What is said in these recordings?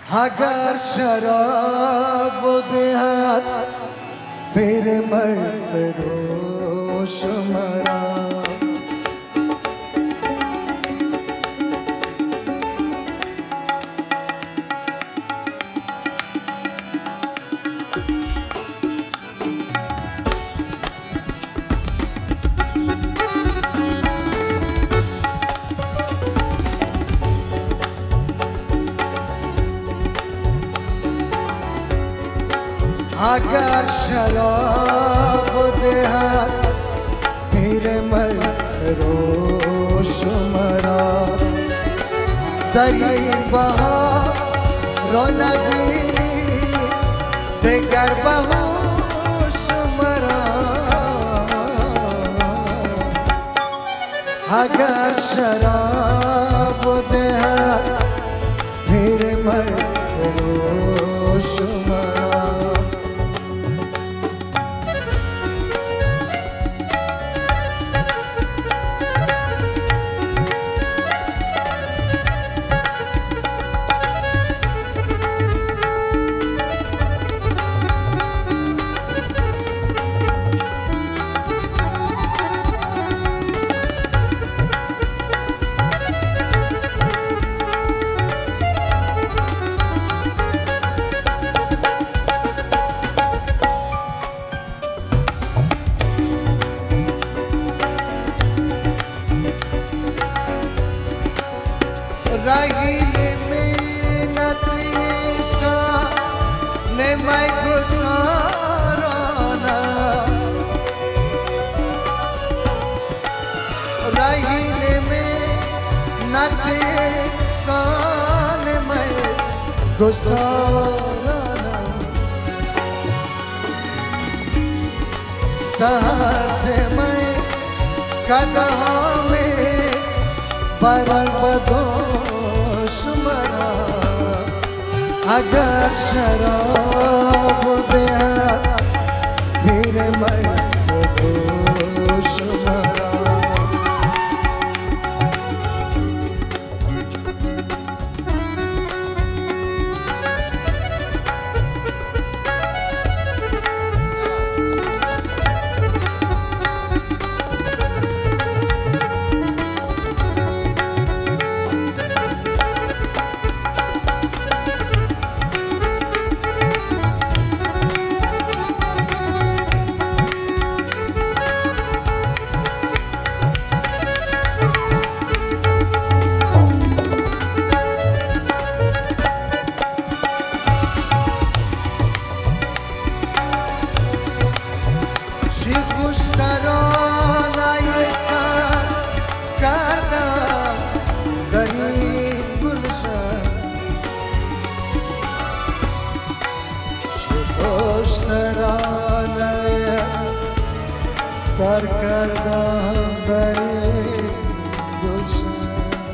अगर शराब देहात फिर मैं फिरोश मरा। अगर शराब देहात फिर मैं फिरोश मरा। दरी बहार नबीनी दिगर बहोश मरा। अगर शराब देहात फिर मैं फिरोश मरा। रहीले मिन्नत सा ने मैं गुसाराना। रहीले मिन्नत सा ने मैं गुसाराना। सहर से मैं कदम में बरबदोश मरा। अगर शराब देहात फिर मैं फिरोश मरा। खुश तरानाए सर कردم در این گلشن. چه خوش ترانه سر کردم در این گلشن.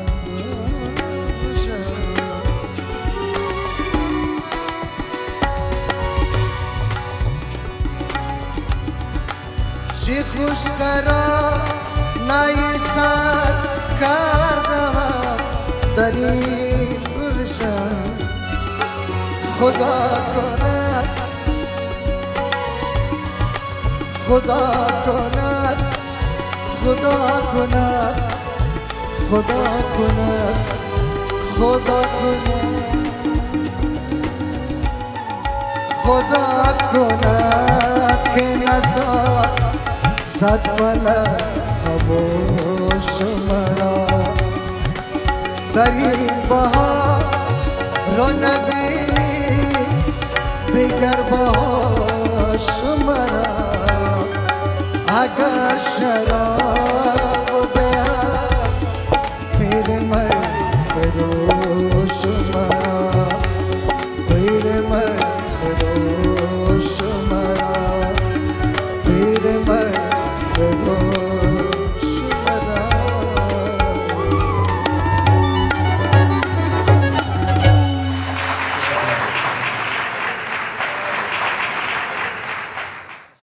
چه خوش ترانه سر کردم در این گلشن. خدا کند خدا کند خدا کند خدا کند خدا کند خدا کند که نزار صد فلک خاموش مرا. در این بهار رو نبینی دیگر باش مرا. اگر شراب دهد پیر من فروش مرا. پیر من فروش مرا. پیر من فروش